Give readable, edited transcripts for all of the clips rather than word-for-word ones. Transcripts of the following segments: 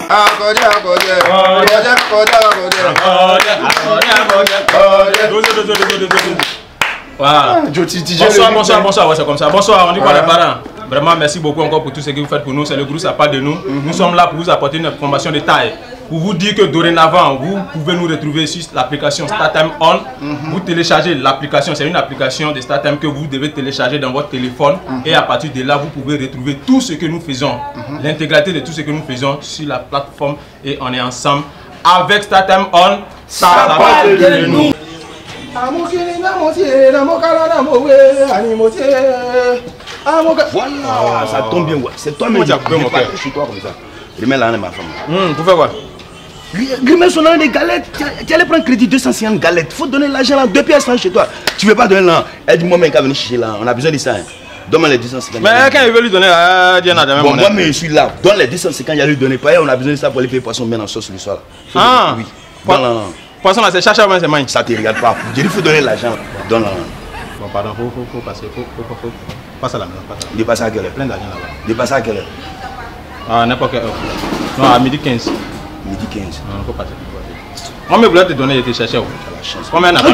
Voilà. Bonsoir, ouais, c'est comme ça. Bonsoir, on dit quoi les parents? Vraiment, merci beaucoup encore pour tout ce que vous faites pour nous. C'est le groupe, ça part de nous. Nous sommes là pour vous apporter une information de taille. Pour vous dire que dorénavant, vous pouvez nous retrouver sur l'application StarTime On. Vous téléchargez l'application, c'est une application de StarTime que vous devez télécharger dans votre téléphone. Et à partir de là, vous pouvez retrouver tout ce que nous faisons. L'intégralité de tout ce que nous faisons sur la plateforme. Et on est ensemble avec StarTime On. Ça part de nous. Voilà, ça tombe bien, ouais. C'est toi-même qui as coupé mon cœur. Je suis toi comme ça. Remets là, ma femme. Vous faites quoi? Remets son nom des galettes. Tu allais prendre crédit 250 galettes. Faut donner l'argent là, 2 pièces là chez toi. Tu veux pas donner là? Elle dit, moi, mec, venir chercher là. On a besoin de ça. Donne-moi les 250. Mais quand il veut lui donner, Diana, bon, moi, mais je suis là. Donne les 250, il y a lui donner. Pas, on a besoin de ça pour les payer poissons bien en sauce le soir. Ah, oui. Poisson là, c'est chacha ou c'est main? Ça te regarde pas. Je dis, il faut donner l'argent. Donne là. Bon, pardon, faut passer. Faut passe à la maison. Il est passé à quelle heure? Plein d'argent là-bas. Il est passé à quelle heure? Ah, n'importe quelle heure. Non, à midi 15. Midi 15. Non, faut passer. Moi, je voulais te donner, je te cherchais. La chance. Combien n'a pas?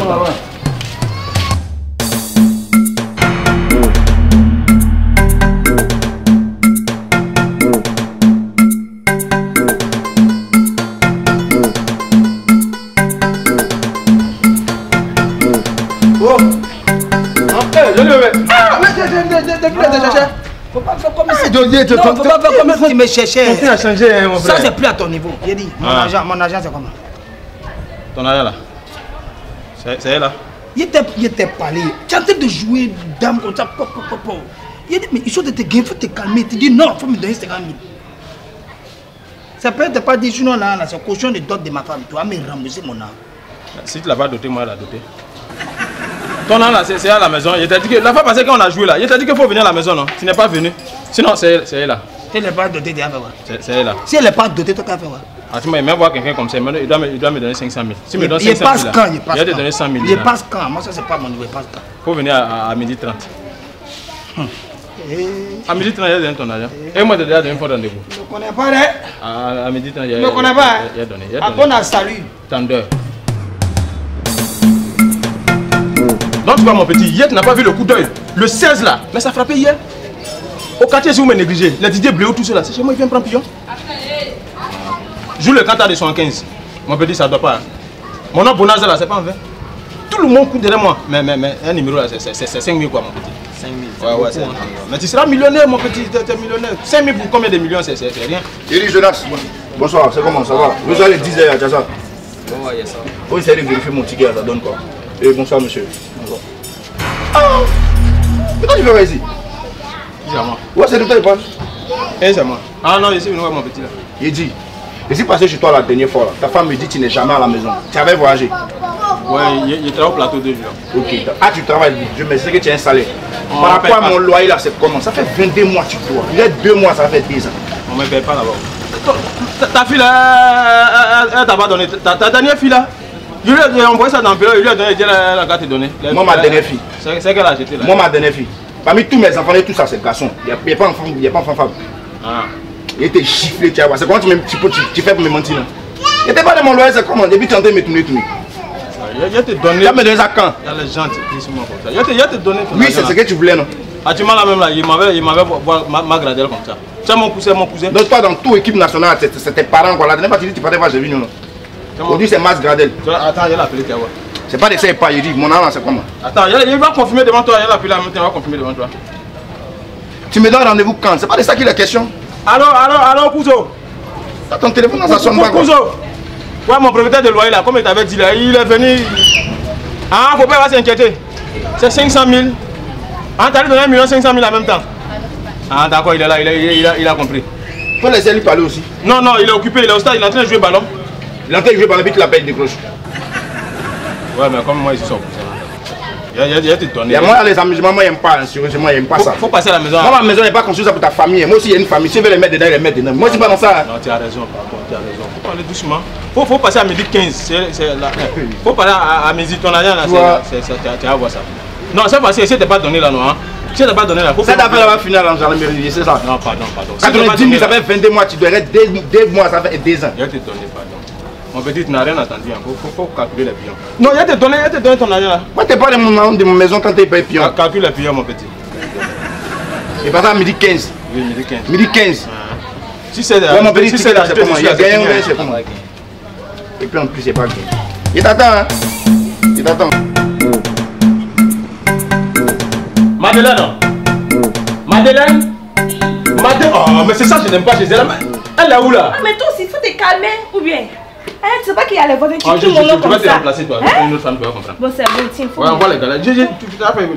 Faut pas faire comme ça. Non, faut pas faire comme ça. Tu me cherchais. Ton a changé, mon frère. Ça, c'est plus à ton niveau. J'ai dit, mon argent, c'est comment? Ton argent là? C'est elle là? Il était parlé. Tu es en train de jouer dame comme ça. Il a dit, mais il faut te gagner, il faut te calmer. Tu dis non, il faut me donner 50 000. Ça peut être pas dit, sinon là, c'est caution de dot de ma femme. Tu vas me rembourser mon argent. Si tu l'as pas doté, moi, elle l'a doté. Ton an là, c'est à la maison. Il t'a dit que la fois passée quand on a joué là, il t'a dit qu'il faut venir à la maison, non? Tu n'es pas venu. Sinon, c'est elle là. Si elle n'est pas dotée, tu vas faire quoi? C'est elle là. Si elle n'est pas dotée, tu vas faire quoi? Ah, tu m'as même voir quelqu'un comme ça, il doit me donner 500 000. Si me donne 500 000, il va te donner 100 000. Il passe quand? Moi, ça, c'est pas mon niveau, il passe quand? Il faut venir à midi 30. À midi 30, il a donné ton argent. Et moi, je t'ai donné un faux rendez-vous. Je ne connais pas, hein? À midi 30, il a donné. Je ne connais pas. Il a donné. À ton salut. Tendeur. Donc tu vois mon petit, hier tu n'as pas vu le coup d'œil. Le 16 là, mais ça a frappé hier. Au quartier si vous me négligez, les Didier Bléau, tout cela, c'est chez moi, il vient prendre pion. Joue le cantar de 115. Mon petit, ça ne doit pas. Hein. Mon nom Bonaza là, c'est pas en vain. Tout le monde court derrière moi. Mais un numéro là, c'est 5 000 quoi mon petit. 5 000. Ouais, c'est mais tu seras millionnaire mon petit, tu es millionnaire. 5 000 pour combien de millions, c'est rien. Éric Jonas, bonsoir, c'est comment ça va? Vous allez 10 heures à Tchassa. Oh, yes, ça. Vous essayez de vérifier mon ticket, ça donne quoi? Et bonsoir monsieur. Bonsoir. Ah! Mais toi tu fais quoi ici? C'est à moi. Ouais, c'est de toi il parle. Et c'est moi. Ah non, je suis venu voir mon petit là. Il dit, je suis passé chez toi la dernière fois là. Ta femme me dit que tu n'es jamais à la maison. Tu avais voyagé? Ouais, il travaille au plateau 2 jours. Ok. Ah, tu travailles, je me sais que tu as installé. Par rapport à mon loyer là, c'est comment? Ça fait 22 mois que tu dois. Il y a 2 mois, ça fait 10 ans. On ne me paye pas là-bas. Ta fille là, elle t'a pas donné. Ta dernière fille là, je lui ai envoyé ça dans le bureau, il lui a donné, elle a qu'à te donner. Moi, ma dernière fille. C'est qu'elle a jeté là. Moi, ma dernière fille. Parmi tous mes enfants, tout ça, c'est garçon. Il n'y a pas enfant, il n'y a pas enfant-femme. Ah. Il était chifflé, tu vois. C'est comment tu fais pour me mentir là? Il n'était pas de mon loyer, c'est comment? Depuis tu es en train de me tourner. Il te donné. Tu as me donné ça quand? Il y a les gens qui disent moi comme ça. Il te donné. Oui, c'est ce que tu voulais, non? Ah, tu m'as la même là, il m'avait ma gradelle comme ça. Tu as mon cousin, Donc, toi, dans toute équipe nationale, c'est tes parents, quoi. La dernière fois, tu dis tu partais voir, j'ai vu, non? Aujourd'hui, c'est Mas Gradel. Attends, il y a l'appelé, tu vois. C'est pas de ça, pas, il dit, mon argent, c'est comment? Attends, il va confirmer devant toi, il y a l'appelé, il va confirmer devant toi. Tu me donnes rendez-vous quand? C'est pas de ça qu'il est question. Alors, Kouzo. Ton téléphone, ça sonne pas. Kouzo. Ouais, mon propriétaire de loyer là, comme il t'avait dit là, il est venu. Ah, faut pas s'inquiéter. C'est 500 000. Ah, t'as lui donné 1 500 000 en même temps. Ah, d'accord, il est là, il a compris. Il faut laisser lui parler aussi. Non, il est occupé, il est au stade, il est en train de jouer ballon. Il est en train de jouer ballon, puis tu l'appelles, décroche. Ouais, mais comme moi, ici, ça. Il y a te donné. Moi, les amusements, moi, j'aime pas, sérieusement, j'aime pas ça. Faut passer à la maison. Moi, ma maison n'est pas construite ça pour ta famille. Moi aussi, il y a une famille. Si tu veux les mettre dedans, les mettre dedans. Moi, je suis pas dans ça. Non, tu as raison, pardon, tu as raison. Faut parler doucement. Faut passer à midi 15. Faut parler à midi, ton argent là, tu vas voir ça. Non, c'est parce que si tu n'es pas donné là, non. Tu n'as pas donné la coupe. Cette affaire va finir à l'enjardin, c'est ça? Non, pardon. 90 000, ça fait 22 mois, tu devrais 2 mois, ça fait 2 ans. Je vais te donner, pardon. Mon petit, tu n'as rien entendu, il faut calculer les pions. Non, il te donné ton argent là. Moi, tu parles de mon maison quand tu payes pion. Calcule les pions, mon petit. Et par exemple, midi 15. Oui, midi 15. Midi 15. Si c'est mon petit, c'est comment? Il y a gagné ou bien c'est comment? Et puis en plus, c'est pas bien. Il t'attend, hein? Il t'attend. Madeleine. Oh, mais c'est ça, je n'aime pas chez elle. Elle est où là? Ah, mais toi aussi, il faut te calmer ou bien? Hein, tu sais pas qu'il y a les voisins qui crient mon nom comme ça. Tu vas te remplacer toi, une autre femme, tu vas comprendre. Bon, c'est bon, tiens, faut. Ouais, on voit les gars là. Tu t'as fait.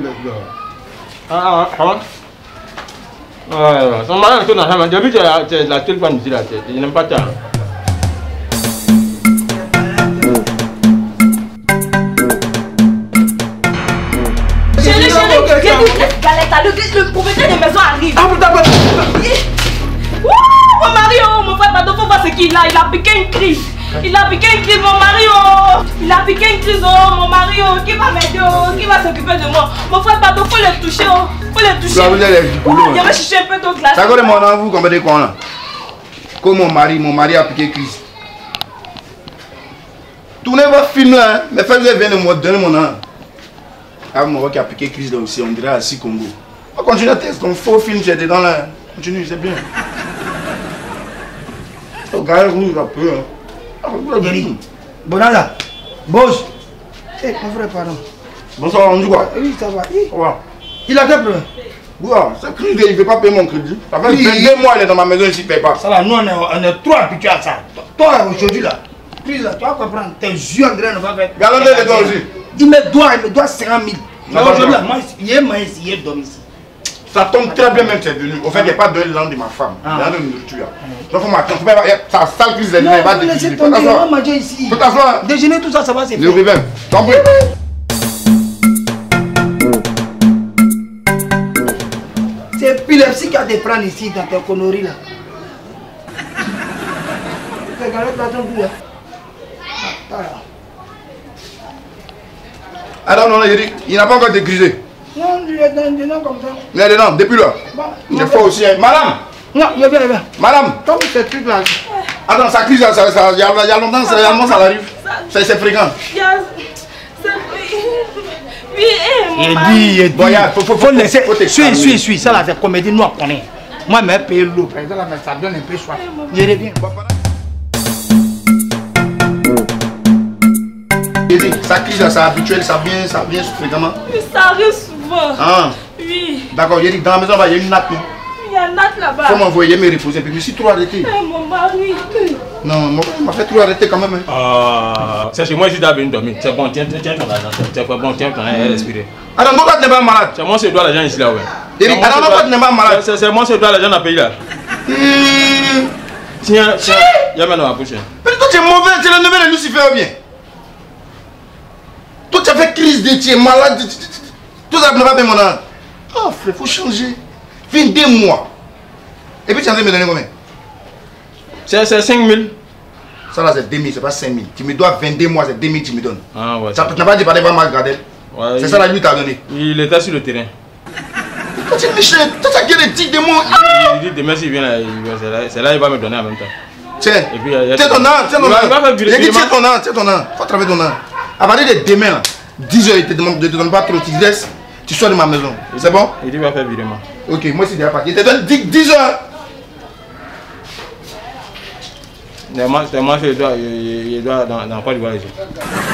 Son mari est dans la depuis que tu es la seule femme ici là, je n'aime pas ça. Chérie, le propriétaire de maison arrive. Ah, putain, mon mari, mon frère, pardon, faut voir ce qu'il a. Il a piqué une crise. Mon mari, il a piqué une crise, mon mari, qui va m'aider, qui va s'occuper de moi. Mon frère, pardon, faut le toucher, faut le toucher. Là, vous allez il va chercher un peu d'eau glacée. Ça connaît mon nom, vous comprenez quoi là? Comme mon mari a piqué crise. Tournez votre film là, hein. Mais faites-le bien de me donner mon nom. Ah, mon qui a piqué crise là aussi, on dirait à 6 Congo. On continue à tester, ton faux film, j'ai dedans là. Continue, c'est bien. Regarde, vous, un peu. Bonada, Boss. Eh, mon frère, pardon. Bonsoir, on dit quoi? Oui, ça va. Ouais. Il a quel problème? Ouais, c'est crise, il ne veut pas payer mon crédit. Ça fait 22 mois, il est dans ma maison, ici, il ne paye pas. Ça va, nous, on est trop habitués à ça. Toi, aujourd'hui, là, tu vas comprendre, tes yeux, André, ne va pas faire. Regardez les doigts aussi. Il me doit 50 000. Mais aujourd'hui, là, moi, il est ici, il est dormi ici. Ça tombe très bien même que c'est venu. Au fait, il n'y a pas donné le nom de ma femme. Il y a de nourriture. Donc, il faut m'attendre. Ça sale crise, il va te laisser tomber, on va manger ici. Faut t'asseoir. Déjeuner, tout ça, ça va se faire. Je vais même. T'en prie. C'est épilepsie qui a te prendre ici, dans tes conneries là. Regardez ton bout. Alors, non, il n'a pas encore dégrisé. Non, il est dedans comme ça. Il est dedans, depuis là. J'ai fait aussi. Madame! Non, il est bien. Madame! Comme ces trucs là. Attends, ça crise, il y a longtemps, ça arrive. C'est fréquent. Oui, Il dit. Bon, faut laisser. Suis. Ça là, c'est comédie, nous on connaît. Moi, je vais payer l'eau. Par exemple, ça donne un peu soif. Je reviens. Ça crise, c'est habituel, ça vient fréquemment. Oui, ça arrive souvent. Ah. Oui. D'accord, il dit dans la maison, il y a une natte. Il y a une natte là-bas. Faut m'envoyer me reposer, puis je me suis trop arrêté. Mon mari. Non, mon père m'a fait trop arrêter quand même. C'est chez moi, je dois venir dormir. C'est bon, tiens ton argent. C'est bon, tiens ton argent et respirer. Attends, pourquoi tu n'es pas malade? C'est moi, je dois l'argent ici là, ouais. Attends, pourquoi tu n'es pas malade? C'est moi, je dois l'argent dans le pays là. Tiens, il y a maintenant ma bouche. Mais toi, tu es mauvais, tu es le neveu de Lucifer ou bien? Toi, tu as fait crise de tu es malade. Tout ça ne va pas bien, mon âme. Oh, frère, il faut changer. 22 mois. Et puis, tu es en train de me donner combien? C'est 5 000. Ça là, c'est 2 000, c'est pas 5 000. Tu me dois 22 mois, c'est 2 000 que tu me donnes. Ah ouais. Ça n'a pas dépassé par ma Gradel. Ouais, c'est ça la lui t'a donné. Il était sur le terrain. Toi, tu es méchant. Toi, tu as quel éthique de mots. Il dit demain, s'il vient là, c'est là il va me donner en même temps. Tiens, et puis, tiens ton nom, tiens ton nom. Il dit tiens ton nom. Faut travailler ton nom. À partir de demain, là, 10 heures, je ne te donne pas trop, tu laisses, tu sors de ma maison. C'est bon? Il dit, il va faire virement. Ok, moi c'est déjà parti. Je te donne 10 heures. Moi, je dois dans quoi il va agir.